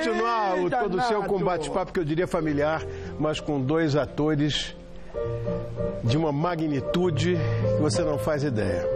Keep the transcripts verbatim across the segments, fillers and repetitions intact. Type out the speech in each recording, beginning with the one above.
continuar o todo o seu com bate-papo, que eu diria familiar, mas com dois atores de uma magnitude que você não faz ideia.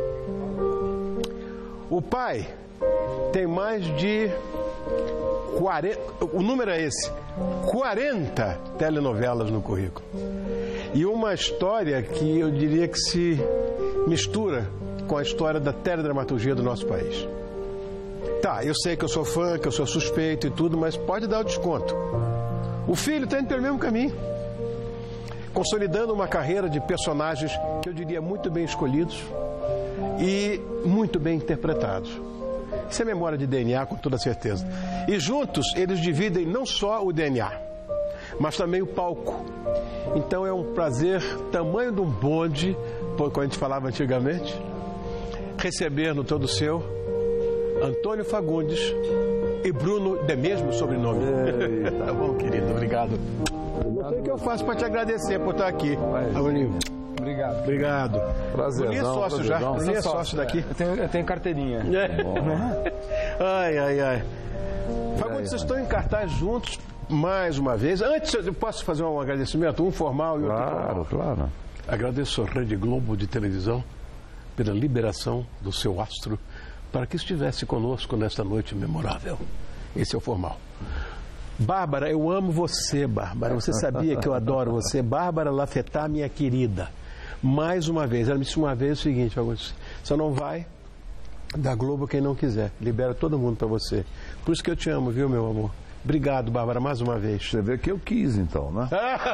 O pai tem mais de quarenta, o número é esse, quarenta telenovelas no currículo. E uma história que eu diria que se mistura com a história da teledramaturgia do nosso país. Tá, eu sei que eu sou fã, que eu sou suspeito e tudo, mas pode dar o desconto. O filho está indo pelo mesmo caminho, consolidando uma carreira de personagens que eu diria muito bem escolhidos e muito bem interpretados. Isso é memória de D N A, com toda certeza. E juntos eles dividem não só o D N A, mas também o palco. Então é um prazer, tamanho de um bonde, como a gente falava antigamente, receber no todo seu Antônio Fagundes e Bruno, de mesmo sobrenome. Tá bom, querido, obrigado. Não sei o que eu faço para te agradecer por estar aqui. Amoninho. Obrigado. Obrigado. Prazer. Bruninho é sócio já. Bruninho é sócio daqui. Eu tenho, eu tenho carteirinha. É. Ai, ai, ai. Fagundes, vocês estão em cartaz juntos mais uma vez. Antes, eu posso fazer um agradecimento, um formal e outro Claro, formal. claro. Agradeço a Rede Globo de televisão pela liberação do seu astro para que estivesse conosco nesta noite memorável. Esse é o formal. Bárbara, eu amo você, Bárbara. Você sabia que eu adoro você. Bárbara Lafetá, minha querida. Mais uma vez, ela me disse uma vez o seguinte, Fagundes, você não vai da Globo quem não quiser. Libera todo mundo para você. Por isso que eu te amo, viu, meu amor? Obrigado, Bárbara, mais uma vez. Você vê que eu quis, então, né?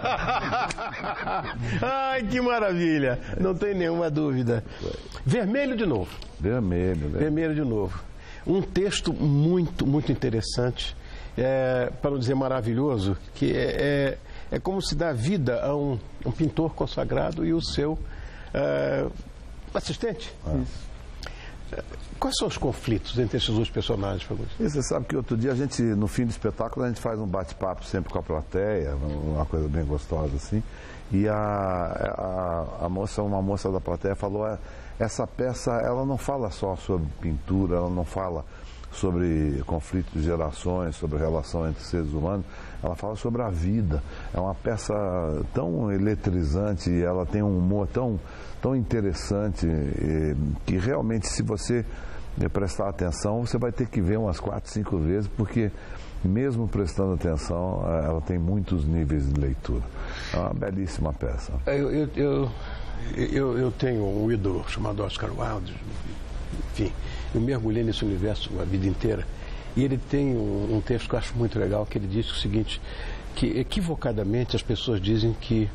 Ai, que maravilha. Não tem nenhuma dúvida. Vermelho de novo. Vermelho, vermelho. Vermelho de novo. Um texto muito, muito interessante, é, para não dizer maravilhoso, que é, é, é como se dá vida a um, um pintor consagrado e o seu é, assistente. Ah. Quais são os conflitos entre esses dois personagens, Fagundes? Você sabe que outro dia a gente, no fim do espetáculo, a gente faz um bate-papo sempre com a plateia, uma coisa bem gostosa assim. E a, a, a moça, uma moça da plateia falou, essa peça, ela não fala só sobre pintura, ela não fala sobre conflitos de gerações, sobre relação entre seres humanos, ela fala sobre a vida. É uma peça tão eletrizante, ela tem um humor tão, tão interessante, que realmente, se você prestar atenção, você vai ter que ver umas quatro, cinco vezes, porque mesmo prestando atenção, ela tem muitos níveis de leitura. É uma belíssima peça. Eu, eu, eu, eu, eu tenho um ídolo chamado Oscar Wilde, enfim, eu mergulhei nesse universo a vida inteira, e ele tem um, um texto que eu acho muito legal, que ele diz o seguinte, que equivocadamente as pessoas dizem que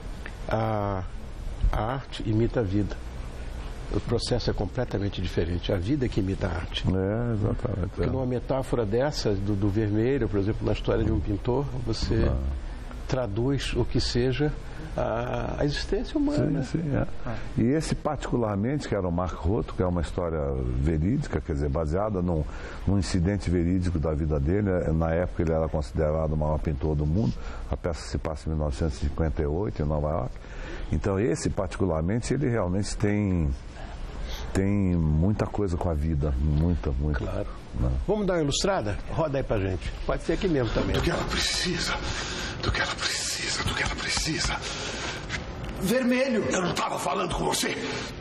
a, a arte imita a vida. O processo é completamente diferente. A vida é que imita a arte. É, exatamente. Porque numa metáfora dessa, do, do vermelho, por exemplo, na história de um pintor, você ah. traduz o que seja a, a existência humana. Sim, sim, é. Ah. E esse particularmente, que era o Marco Rotto, que é uma história verídica, quer dizer, baseada num, num incidente verídico da vida dele. Na época ele era considerado o maior pintor do mundo. A peça se passa em mil novecentos e cinquenta e oito, em Nova York. Então esse particularmente, ele realmente tem... tem muita coisa com a vida, muita, muita. Claro. Não. Vamos dar uma ilustrada? Roda aí pra gente. Pode ser aqui mesmo também. Do que ela precisa, do que ela precisa, do que ela precisa. Vermelho. Eu não estava falando com você.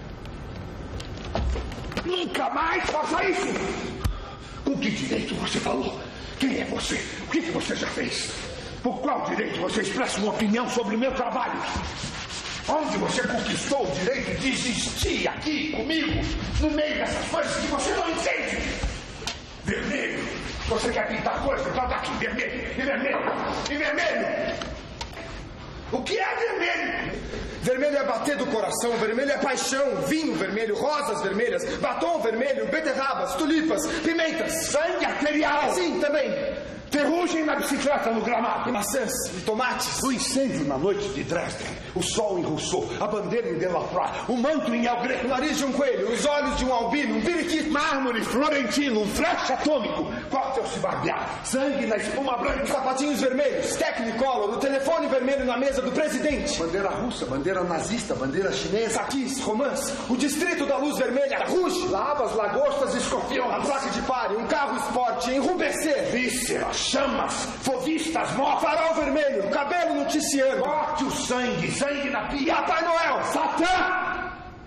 Nunca mais faça isso. Com que direito você falou? Quem é você? O que, que você já fez? Por qual direito você expressa uma opinião sobre o meu trabalho? Onde você conquistou o direito de existir aqui comigo, no meio dessas coisas que você não entende? Vermelho. Você quer pintar coisa? Então tá aqui, vermelho, e vermelho, e vermelho. O que é vermelho? Vermelho é bater do coração, vermelho é paixão, vinho vermelho, rosas vermelhas, batom vermelho, beterrabas, tulipas, pimentas. Sangue arterial. Sim, também. Ferrugem na bicicleta no gramado. E maçãs, e tomates. O incêndio na noite de Dresden. O sol em Rousseau. A bandeira em Delacroix. O manto em El Greco. O nariz de um coelho. Os olhos de um albino. Um periquito. Mármore florentino. Um flash atômico. Corte ao se barbear. Sangue na espuma branca. Os sapatinhos vermelhos. Technicolor. O telefone vermelho na mesa do presidente. Bandeira russa, bandeira nazista, bandeira chinesa. Saquis, romance. O distrito da luz vermelha. Rouge. Lavas, lagostas, A escorpiões. placa de pare. Um carro esporte. Enrubescer. Vísceras, chamas, fovistas, mortos. Farol vermelho. Cabelo noticiano. Corte o sangue, sangue na pia. Papai Noel. Satã!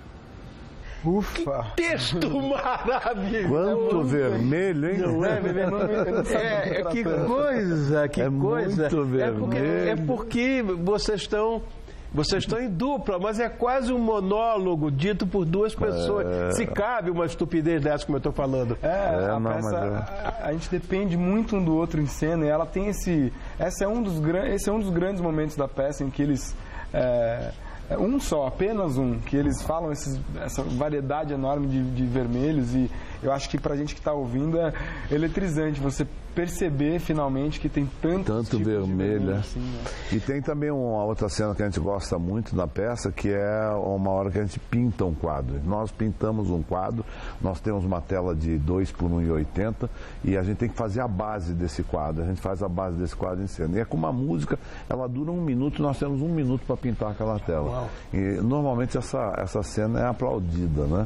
Ufa! Texto maravilhoso. Quanto vermelho, hein? Não é, bebê? Não, eu não sabia É, é do que tratando. coisa, que É coisa. muito é, porque, vermelho. é porque vocês estão. Vocês estão em dupla, mas é quase um monólogo dito por duas pessoas. É. Se cabe uma estupidez dessa, como eu estou falando. É, É, a não, peça, mas é. a, a gente depende muito um do outro em cena e ela tem esse, esse é um dos, gran- esse é um dos grandes momentos da peça em que eles, é, é um só, apenas um, que eles falam esses, essa variedade enorme de, de vermelhos e eu acho que pra gente que está ouvindo é eletrizante você perceber finalmente que tem tantos Tanto tipos de vermelho, vermelho né? assim, né? E tem também uma outra cena que a gente gosta muito na peça, que é uma hora que a gente pinta um quadro. Nós pintamos um quadro, nós temos uma tela de dois por um e oitenta e a gente tem que fazer a base desse quadro. A gente faz a base desse quadro em cena. E é com uma música, ela dura um minuto, nós temos um minuto para pintar aquela tela. E normalmente essa, essa cena é aplaudida, né?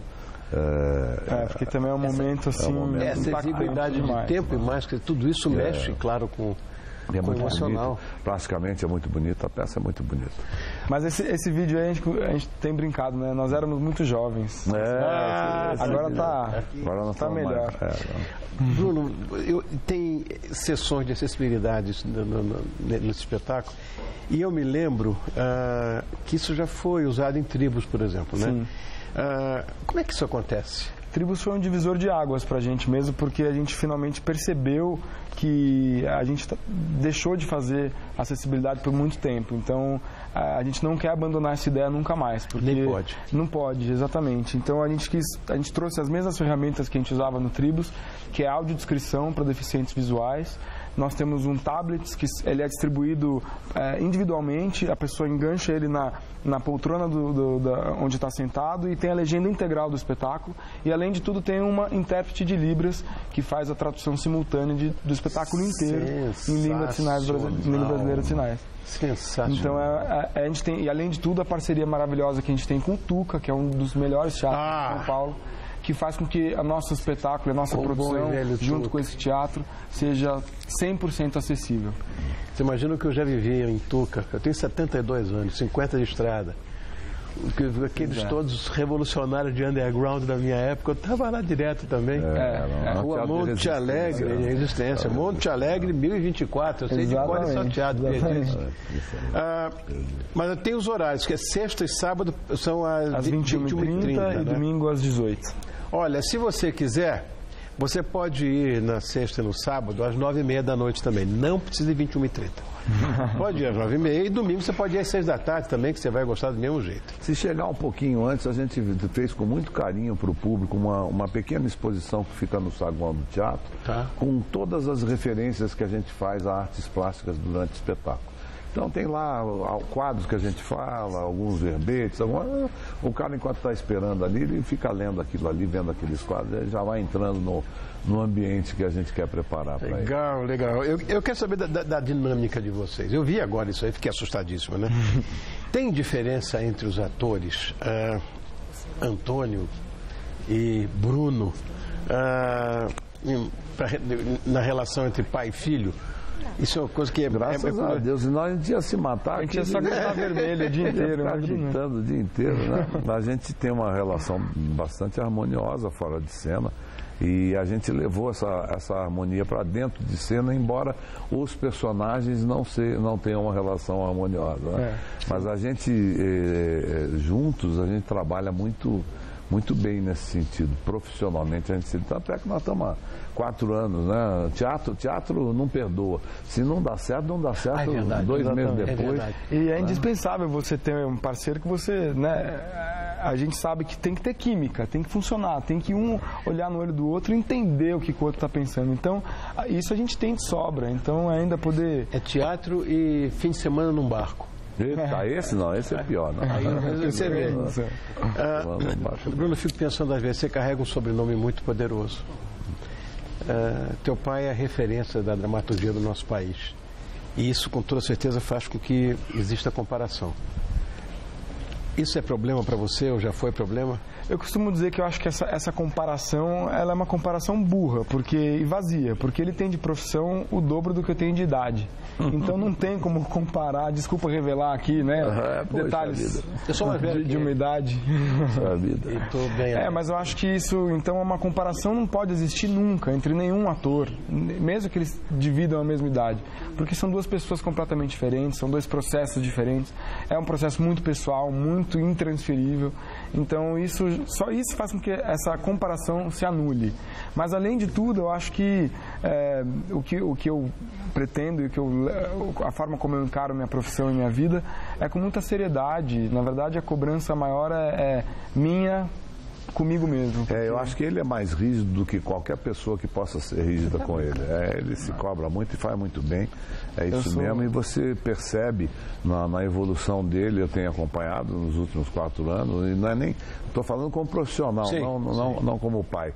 É, É, porque também é um momento assim momento. Essa impactante exiguidade de demais. tempo e mais, que tudo isso mexe, claro, com, é com o muito emocional. bonito. Plasticamente é muito bonito, a peça é muito bonita. Mas esse, esse vídeo aí a gente, a gente tem brincado, né? Nós éramos muito jovens. É, Ah, esse- Agora esse- tá, Agora nós tá estamos melhor. mais- é, Bruno, eu, tem sessões de acessibilidade no, no, no, nesse espetáculo e eu me lembro ah, que isso já foi usado em tribos, por exemplo, né? Sim. Ah, como é que isso acontece? Tribos foi um divisor de águas pra gente mesmo, porque a gente finalmente percebeu que a gente tá- deixou de fazer acessibilidade por muito tempo. Então, a a gente não quer abandonar essa ideia nunca mais. Porque Nem pode. Não pode, exatamente. Então, a gente, quis, a gente trouxe as mesmas ferramentas que a gente usava no Tribos, que é audiodescrição para deficientes visuais. Nós temos um tablet que ele é distribuído é, individualmente, a pessoa engancha ele na, na poltrona do, do, da, onde está sentado e tem a legenda integral do espetáculo. E, além de tudo, tem uma intérprete de Libras que faz a tradução simultânea de, do espetáculo inteiro em língua, de sinais, brasi- em língua brasileira de sinais. Sensacional. Então, é, é, a gente tem, e além de tudo, a parceria maravilhosa que a gente tem com o Tuca, que é um dos melhores teatros Ah. de São Paulo, que faz com que o nosso espetáculo, a nossa O bom produção, e velho junto Tuca. com esse teatro, seja cem por cento acessível. Você imagina o que eu já vivi em Tuca? Eu tenho setenta e dois anos, cinquenta de estrada. Que- Aqueles Exato. todos revolucionários de underground da minha época, eu estava lá direto também. era um Rua teatro de Monte resistência, Alegre, né? em Resistência. Monte Alegre, mil e vinte e quatro. Eu sei de cor e Exatamente, salteado. que é exatamente. disso. Ah, mas tem os horários, que é sexta e sábado, são às, Às vi- vinte e uma e trinta e né? domingo às dezoito. Olha, se você quiser, você pode ir na sexta e no sábado às nove e meia da noite também. Não precisa de vinte e uma e trinta. Pode ir às nove e meia e domingo você pode ir às seis da tarde também, que você vai gostar do mesmo jeito. Se chegar um pouquinho antes, a gente fez com muito carinho para o público uma, uma pequena exposição que fica no saguão do teatro, Tá. com todas as referências que a gente faz a artes plásticas durante o espetáculo. Então tem lá ó, quadros que a gente fala, alguns verbetes, alguma... o cara enquanto está esperando ali, ele fica lendo aquilo ali, vendo aqueles quadros, ele já vai entrando no, no ambiente que a gente quer preparar para ele. Legal, legal. Eu, eu quero saber da, da- da dinâmica de vocês. Eu vi agora isso aí, fiquei assustadíssimo, né? Tem diferença entre os atores ah, Antônio e Bruno ah, em- pra re- na relação entre pai e filho? Isso é uma coisa que é... Graças é, é, a Deus, senão a gente ia se matar. A gente ia aqui, só né? gritar vermelho o dia inteiro, Ia ficar imagina. gritando o dia inteiro, né? A gente tem uma relação bastante harmoniosa fora de cena e a gente levou essa, essa harmonia para dentro de cena, embora os personagens não, se, não tenham uma relação harmoniosa, né? É. Mas a gente, eh, eh, juntos, a gente trabalha muito, muito bem nesse sentido. Profissionalmente, a gente se... Tanto é que nós estamos há quatro anos, né? Teatro, teatro não perdoa. Se não dá certo, não dá certo. Ah, é verdade, dois meses exatamente, é depois. verdade. E é indispensável você ter um parceiro que você, né, a gente sabe que tem que ter química, tem que funcionar, tem que um olhar no olho do outro e entender o que o outro está pensando. Então, isso a gente tem de sobra, então ainda poder... é teatro e fim de semana num barco. Eita, esse não, esse é pior. Não. Aí você vê. Isso. Ah, Bruno, eu fico pensando às vezes, você carrega um sobrenome muito poderoso. Uh, teu pai é a referência da dramaturgia do nosso país. E isso, com toda certeza, faz com que exista comparação. Isso é problema para você ou já foi problema? Eu costumo dizer que eu acho que essa, essa comparação, ela é uma comparação burra, porque, e vazia, porque ele tem de profissão o dobro do que eu tenho de idade. Então não tem como comparar, desculpa revelar aqui, né, uhum, detalhes eu sou mais velho de, de uma idade. Vida. E tô bem, é, mas eu acho que isso, então, é uma comparação não pode existir nunca entre nenhum ator, mesmo que eles dividam a mesma idade, porque são duas pessoas completamente diferentes, são dois processos diferentes, é um processo muito pessoal, muito intransferível, então isso, só isso faz com que essa comparação se anule. Mas além de tudo, eu acho que, é, o, que o que eu pretendo e o que eu, a forma como eu encaro minha profissão e minha vida é com muita seriedade. Na verdade, a cobrança maior é, é minha comigo mesmo. É, eu acho que ele é mais rígido do que qualquer pessoa que possa ser rígida com ele. É, ele se cobra muito e faz muito bem. É isso sou... mesmo. E você percebe na, na evolução dele, eu tenho acompanhado nos últimos quatro anos, e não é nem... Estou falando como profissional, sim, não, sim. Não, não como pai.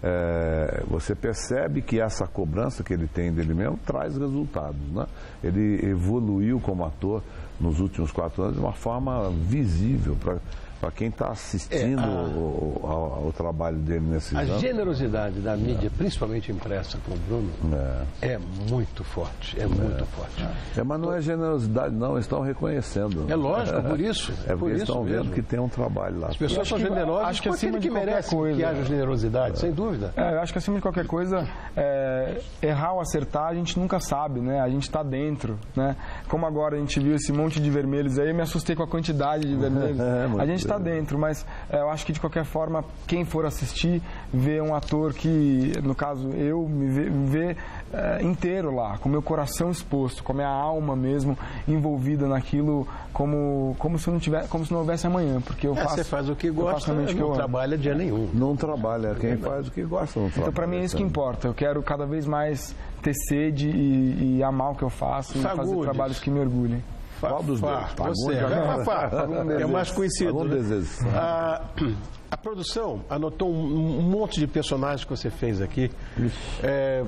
É, você percebe que essa cobrança que ele tem dele mesmo traz resultados, né? Ele evoluiu como ator nos últimos quatro anos de uma forma visível para para quem está assistindo é, a, o, ao, ao trabalho dele nesses a anos. A generosidade da mídia, é. principalmente impressa com o Bruno, é, é muito forte, é, é muito forte. É, mas não é generosidade não, eles estão reconhecendo. É lógico, por isso. É porque por eles isso estão mesmo. vendo que tem um trabalho lá. As pessoas são generosas, acho que acima de que merece coisa, que haja generosidade, é. sem dúvida. É, eu acho que acima de qualquer coisa, é, errar ou acertar, a gente nunca sabe, né? A gente está dentro, né? Como agora a gente viu esse monte de vermelhos aí, eu me assustei com a quantidade de vermelhos. A gente está dentro, mas é, eu acho que de qualquer forma, quem for assistir, vê um ator que, no caso eu, me vê, me vê é, inteiro lá, com meu coração exposto, com a minha alma mesmo envolvida naquilo, como, como, se, não tiver, como se não houvesse amanhã, porque eu é, faço... Você faz o que gosta, não que eu trabalha dia nenhum. Não trabalha, quem faz o que gosta não trabalha. Então, para mim é isso que importa, eu quero cada vez mais ter sede e, e amar o que eu faço e fazer trabalhos que me orgulhem. Qual dos dois? Você, Fafá, é mais conhecido. Né? A, a produção anotou um, um monte de personagens que você fez aqui. É,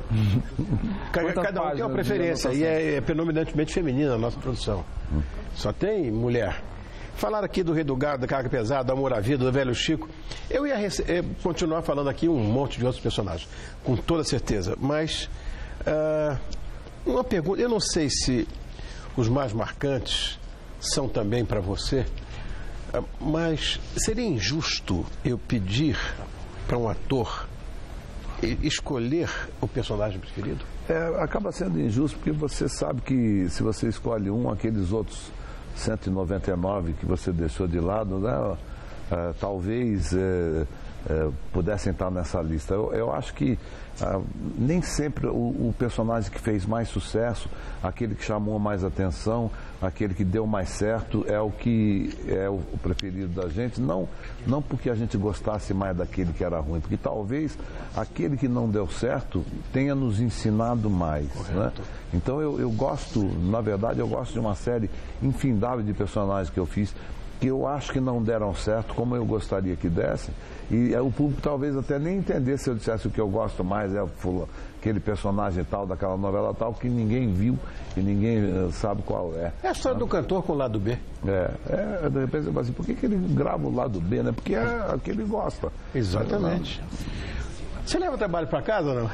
cada um tem uma preferência e é, é predominantemente feminina a nossa produção. Só tem mulher. Falaram aqui do Rei do Gado, da Carga Pesada, do Amor à Vida, do Velho Chico. Eu ia continuar falando aqui um monte de outros personagens, com toda certeza. Mas, uh, uma pergunta, eu não sei se os mais marcantes são também para você, mas seria injusto eu pedir para um ator escolher o personagem preferido? É, acaba sendo injusto porque você sabe que se você escolhe um, aqueles outros cento e noventa e nove que você deixou de lado, né, é, talvez é, é, pudessem estar nessa lista. Eu, eu acho que ah, nem sempre o, o personagem que fez mais sucesso, aquele que chamou mais atenção, aquele que deu mais certo, é o que é o, o preferido da gente, não, não porque a gente gostasse mais daquele que era ruim, porque talvez aquele que não deu certo tenha nos ensinado mais, né? Então eu, eu gosto, na verdade eu gosto de uma série infindável de personagens que eu fiz, que eu acho que não deram certo como eu gostaria que dessem, e o público talvez até nem entendesse se eu dissesse o que eu gosto mais é aquele personagem tal, daquela novela tal, que ninguém viu e ninguém uh, sabe qual é. É a história do cantor com o lado B. É, é de repente você fala assim, por que, que ele grava o lado B, né? Porque é o que ele gosta. Exatamente. Você leva trabalho para casa ou não?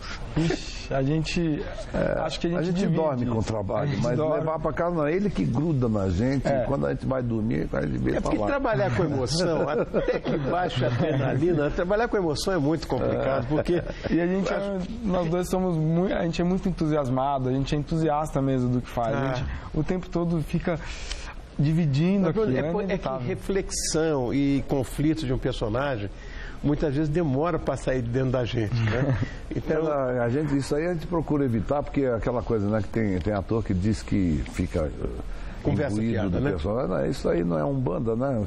Ixi, a gente, é, acho que a gente, a gente divide. dorme com o trabalho, mas dorme. Levar para casa não é ele que gruda na gente, é. Quando a gente vai dormir, a gente vê é porque falar. Trabalhar com emoção, até que baixa a adrenalina, trabalhar com emoção é muito complicado, é. Porque... E a gente, é, nós dois somos muito, a gente é muito entusiasmado, a gente é entusiasta mesmo do que faz, ah. a gente o tempo todo fica dividindo aquilo. É, é que reflexão e conflito de um personagem muitas vezes demora para sair de dentro da gente, né? Então a, a gente, isso aí a gente procura evitar, porque é aquela coisa, né, que tem, tem ator que diz que fica conversa fiada, do né? personagem. Não, isso aí não é umbanda, né?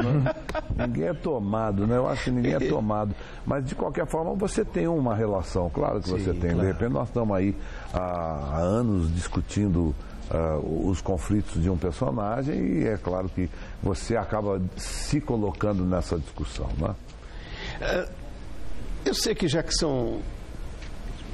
Ninguém é tomado, né? Eu acho que ninguém é tomado. Mas de qualquer forma você tem uma relação, claro que Sim, você tem. Claro. De repente nós estamos aí há, há anos discutindo Uh, os conflitos de um personagem e é claro que você acaba se colocando nessa discussão, né? Uh, eu sei que já que são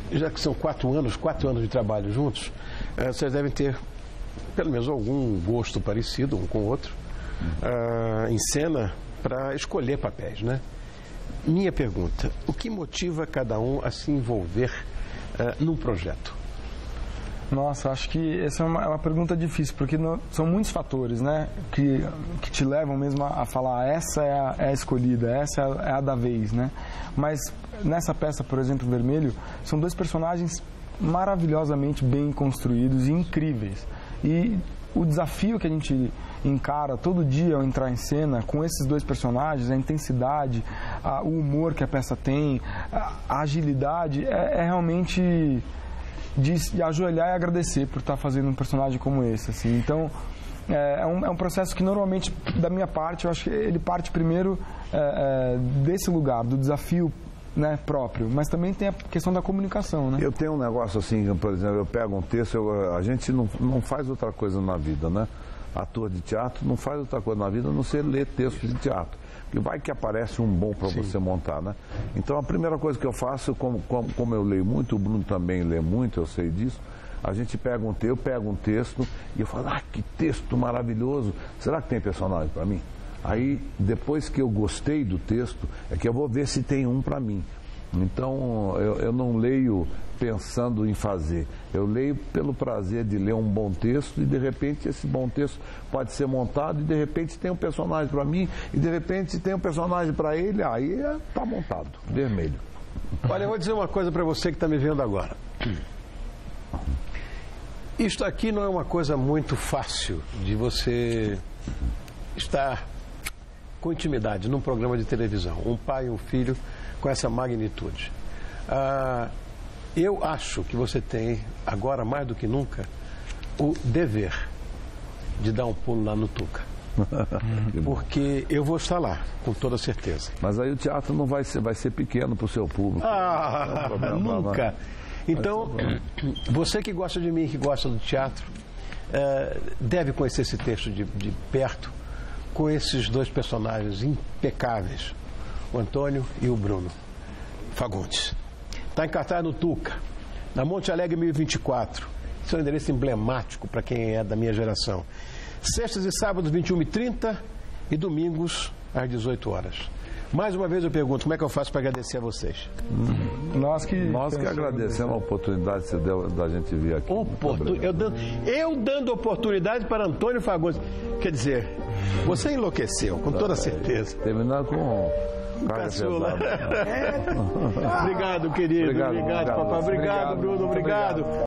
já que são quatro anos, quatro anos de trabalho juntos, uh, vocês devem ter pelo menos algum gosto parecido um com o outro uh, em cena para escolher papéis, né? Minha pergunta, o que motiva cada um a se envolver uh, num projeto? Nossa, acho que essa é uma, é uma pergunta difícil, porque não, são muitos fatores, né, que, que te levam mesmo a, a falar essa é a, é a escolhida, essa é a, é a da vez, né? Mas nessa peça, por exemplo, Vermelho, são dois personagens maravilhosamente bem construídos e incríveis. E o desafio que a gente encara todo dia ao entrar em cena com esses dois personagens, a intensidade, a, o humor que a peça tem, a, a agilidade, é, é realmente de, de ajoelhar e agradecer por estar fazendo um personagem como esse. Assim. Então, é, é, um, é um processo que normalmente, da minha parte, eu acho que ele parte primeiro é, é, desse lugar, do desafio, né, próprio, mas também tem a questão da comunicação, né? Eu tenho um negócio assim, por exemplo, eu pego um texto, eu, a gente não, não faz outra coisa na vida, né? Ator de teatro não faz outra coisa na vida a não ser ler texto de teatro. Que vai que aparece um bom para você montar, né? Então a primeira coisa que eu faço, como, como, como eu leio muito, o Bruno também lê muito, eu sei disso, a gente pega um texto, eu pego um texto e eu falo, ah, que texto maravilhoso, será que tem personagem para mim? Aí, depois que eu gostei do texto, é que eu vou ver se tem um para mim. Então, eu, eu não leio pensando em fazer. Eu leio pelo prazer de ler um bom texto e, de repente, esse bom texto pode ser montado e, de repente, tem um personagem para mim e, de repente, tem um personagem para ele, aí está montado, Vermelho. Olha, eu vou dizer uma coisa para você que está me vendo agora. Isto aqui não é uma coisa muito fácil de você estar com intimidade num programa de televisão, um pai e um filho com essa magnitude. Ah, eu acho que você tem, agora mais do que nunca, o dever de dar um pulo lá no Tuca. Porque eu vou estar lá, com toda certeza. Mas aí o teatro não vai ser, vai ser pequeno para o seu público. Ah, é um nunca. Então, você que gosta de mim, que gosta do teatro, eh, deve conhecer esse texto de, de perto, com esses dois personagens impecáveis, o Antônio e o Bruno Fagundes. Está em cartaz no Tuca, na Monte Alegre mil e vinte e quatro. Esse é um endereço emblemático para quem é da minha geração. Sextas e sábados, vinte e uma e trinta e domingos, às dezoito horas. Mais uma vez eu pergunto, como é que eu faço para agradecer a vocês? Hum. Nós que, Nós que agradecemos a oportunidade que você deu da gente vir aqui. Oportun... Eu, dando... eu dando oportunidade para Antônio Fagundes. Quer dizer, você enlouqueceu, com toda certeza. Terminando com... Caçula. Obrigado, querido. Obrigado, obrigado, obrigado papai. Obrigado, Bruno. Obrigado.